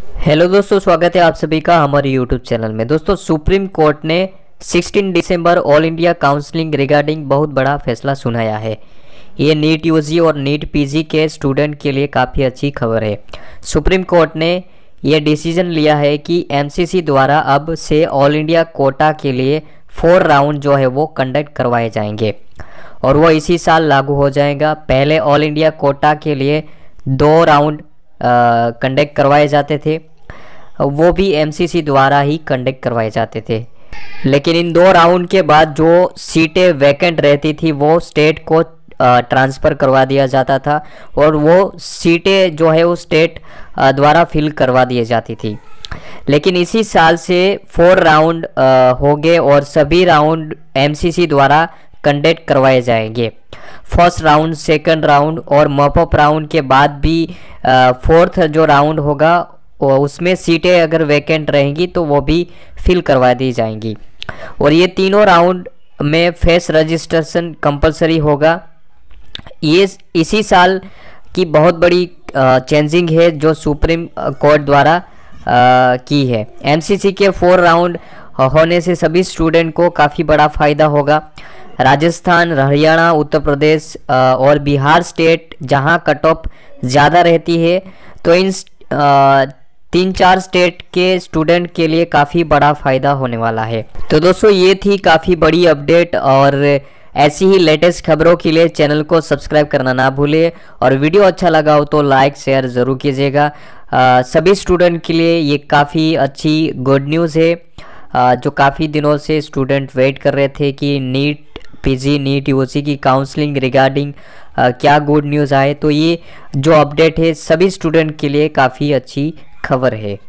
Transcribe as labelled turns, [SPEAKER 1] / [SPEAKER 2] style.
[SPEAKER 1] Hello दोस्तों, स्वागत है आप सभी का हमारे यूट्यूब चैनल में। दोस्तों, सुप्रीम कोर्ट ने 16 दिसंबर ऑल इंडिया काउंसलिंग रिगार्डिंग बहुत बड़ा फैसला सुनाया है। ये नीट यूजी और नीट पीजी के स्टूडेंट के लिए काफ़ी अच्छी खबर है। सुप्रीम कोर्ट ने ये डिसीजन लिया है कि एमसीसी द्वारा अब से ऑल इंडिया कोटा के लिए 4 राउंड जो है वो कंडक्ट करवाए जाएंगे और वो इसी साल लागू हो जाएगा। पहले ऑल इंडिया कोटा के लिए 2 राउंड कंडक्ट करवाए जाते थे, वो भी एमसीसी द्वारा ही कंडक्ट करवाए जाते थे। लेकिन इन 2 राउंड के बाद जो सीटें वैकेंट रहती थी वो स्टेट को ट्रांसफ़र करवा दिया जाता था और वो सीटें जो है वो स्टेट द्वारा फिल करवा दी जाती थी। लेकिन इसी साल से 4 राउंड हो गए और सभी राउंड एमसीसी द्वारा कंडक्ट करवाए जाएंगे। फर्स्ट राउंड, सेकंड राउंड और मॉपअप राउंड के बाद भी 4th जो राउंड होगा उसमें सीटें अगर वैकेंट रहेंगी तो वो भी फिल करवा दी जाएंगी। और ये तीनों राउंड में फेस रजिस्ट्रेशन कंपलसरी होगा। ये इसी साल की बहुत बड़ी चेंजिंग है जो सुप्रीम कोर्ट द्वारा की है। एमसीसी के 4 राउंड होने से सभी स्टूडेंट को काफ़ी बड़ा फ़ायदा होगा। राजस्थान, हरियाणा, उत्तर प्रदेश और बिहार स्टेट जहां कट ऑफ ज़्यादा रहती है, तो इन 3-4 स्टेट के स्टूडेंट के लिए काफ़ी बड़ा फ़ायदा होने वाला है। तो दोस्तों, ये थी काफ़ी बड़ी अपडेट और ऐसी ही लेटेस्ट खबरों के लिए चैनल को सब्सक्राइब करना ना भूलिए और वीडियो अच्छा लगा हो तो लाइक शेयर ज़रूर कीजिएगा। सभी स्टूडेंट के लिए ये काफ़ी अच्छी गुड न्यूज़ है। जो काफ़ी दिनों से स्टूडेंट वेट कर रहे थे कि नीट पीजी, नीट यूजी की काउंसलिंग रिगार्डिंग क्या गुड न्यूज़ आए, तो ये जो अपडेट है सभी स्टूडेंट के लिए काफ़ी अच्छी खबर है।